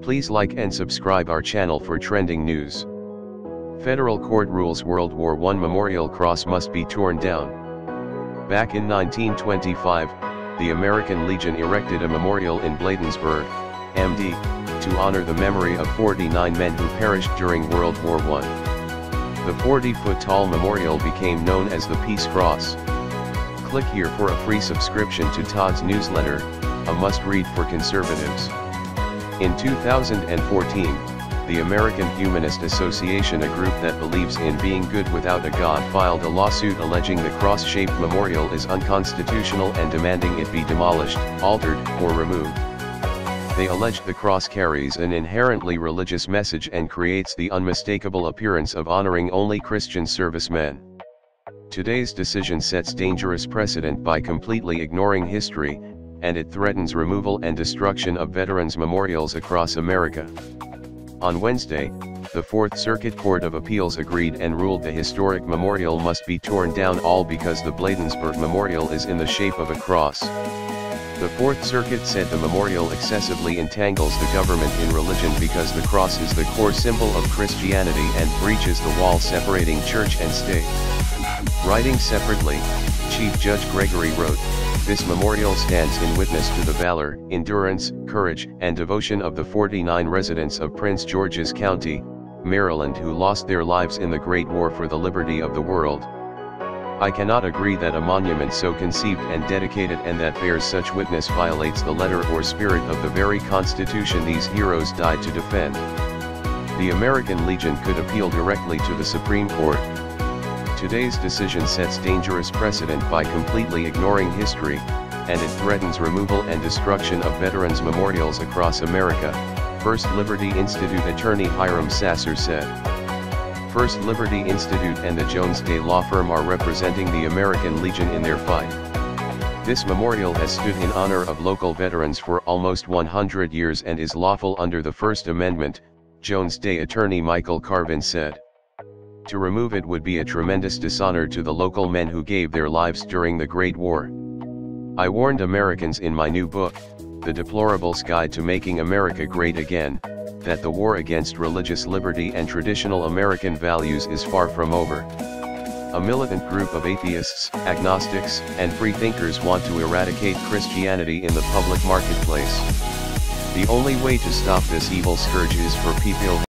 Please like and subscribe our channel for trending news. Federal court rules World War I Memorial Cross must be torn down. Back in 1925, the American Legion erected a memorial in Bladensburg, MD, to honor the memory of 49 men who perished during World War I. The 40-foot-tall memorial became known as the Peace Cross. Click here for a free subscription to Todd's newsletter, a must-read for conservatives. In 2014, the American Humanist Association, a group that believes in being good without a God, filed a lawsuit alleging the cross-shaped memorial is unconstitutional and demanding it be demolished, altered, or removed. They allege the cross carries an inherently religious message and creates the unmistakable appearance of honoring only Christian servicemen. Today's decision sets dangerous precedent by completely ignoring history, and it threatens removal and destruction of veterans' memorials across America. On Wednesday, the Fourth Circuit Court of Appeals agreed and ruled the historic memorial must be torn down, all because the Bladensburg Memorial is in the shape of a cross. The Fourth Circuit said the memorial excessively entangles the government in religion because the cross is the core symbol of Christianity and breaches the wall separating church and state. Writing separately, Chief Judge Gregory wrote, "This memorial stands in witness to the valor, endurance, courage, and devotion of the 49 residents of Prince George's County, Maryland, who lost their lives in the Great War for the liberty of the world. I cannot agree that a monument so conceived and dedicated and that bears such witness violates the letter or spirit of the very Constitution these heroes died to defend." The American Legion could appeal directly to the Supreme Court. Today's decision sets dangerous precedent by completely ignoring history, and it threatens removal and destruction of veterans' memorials across America, First Liberty Institute attorney Hiram Sasser said. First Liberty Institute and the Jones Day law firm are representing the American Legion in their fight. This memorial has stood in honor of local veterans for almost 100 years and is lawful under the First Amendment, Jones Day attorney Michael Carvin said. To remove it would be a tremendous dishonor to the local men who gave their lives during the Great War. I warned Americans in my new book, The Deplorables Guide to Making America Great Again, that the war against religious liberty and traditional American values is far from over. A militant group of atheists, agnostics, and freethinkers want to eradicate Christianity in the public marketplace. The only way to stop this evil scourge is for people